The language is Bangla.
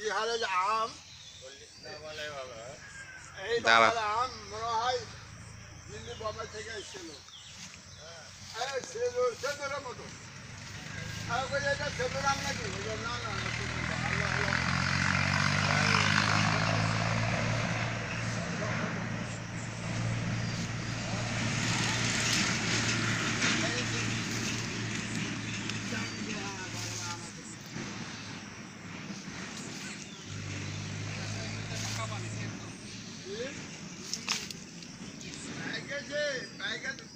বিহারের আম এই দাঁড়া। বাংলার আম মনে হয় দিল্লি বোম্বে থেকে এসেছিল সেদুরের মতো এটা সেদুর আম নাকি না না আল্লাহ আল্লাহ Package, package.